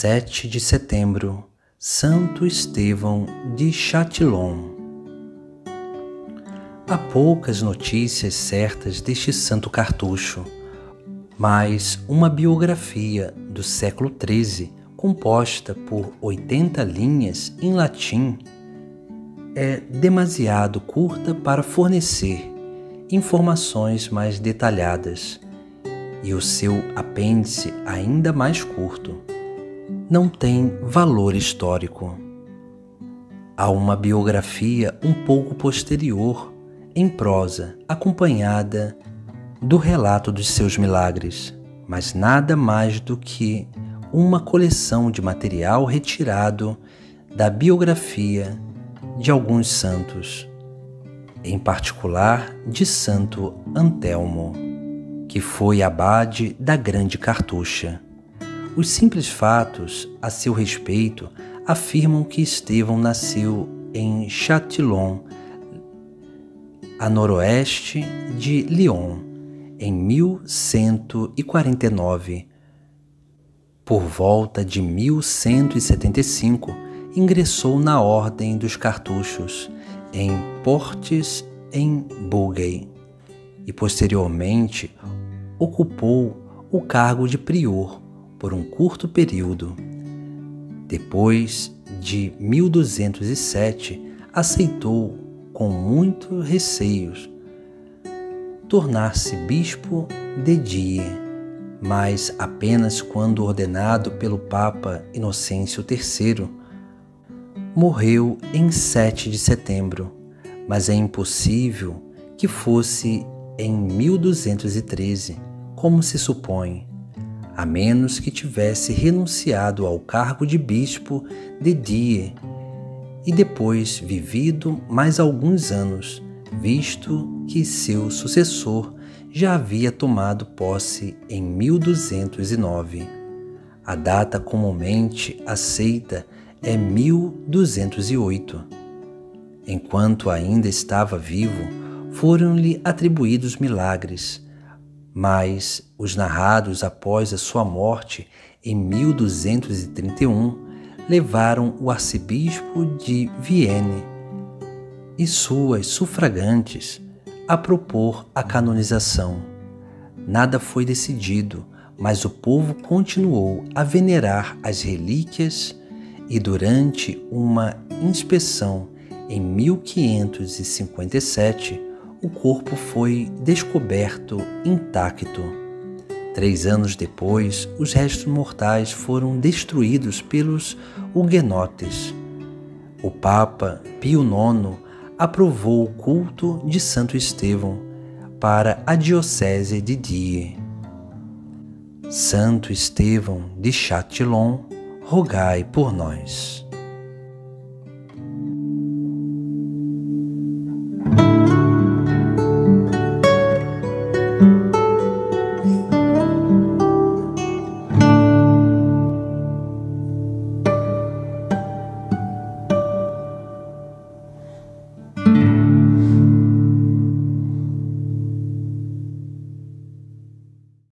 7 de setembro, Santo Estevão de Châtillon. Há poucas notícias certas deste santo cartucho, mas uma biografia do século XIII, composta por 80 linhas em latim, é demasiado curta para fornecer informações mais detalhadas, e o seu apêndice, ainda mais curto, não tem valor histórico. Há uma biografia um pouco posterior, em prosa, acompanhada do relato dos seus milagres, mas nada mais do que uma coleção de material retirado da biografia de alguns santos, em particular de Santo Antelmo, que foi abade da Grande Cartucha. Os simples fatos a seu respeito afirmam que Estevão nasceu em Châtillon, a noroeste de Lyon, em 1149. Por volta de 1175, ingressou na Ordem dos Cartuchos, em Portes, em Bugey, e posteriormente ocupou o cargo de prior por um curto período. Depois de 1207, aceitou com muitos receios tornar-se bispo de Die, mas apenas quando ordenado pelo Papa Inocêncio III. Morreu em 7 de setembro, mas é impossível que fosse em 1213, como se supõe, a menos que tivesse renunciado ao cargo de bispo de Die e depois vivido mais alguns anos, visto que seu sucessor já havia tomado posse em 1209. A data comumente aceita é 1208. Enquanto ainda estava vivo, foram-lhe atribuídos milagres, mas os narrados após a sua morte em 1231 levaram o arcebispo de Vienne e suas sufragantes a propor a canonização. Nada foi decidido, mas o povo continuou a venerar as relíquias e durante uma inspeção em 1557, o corpo foi descoberto intacto. 3 anos depois, os restos mortais foram destruídos pelos huguenotes. O Papa Pio IX aprovou o culto de Santo Estevão para a diocese de Die. Santo Estevão de Châtillon, rogai por nós.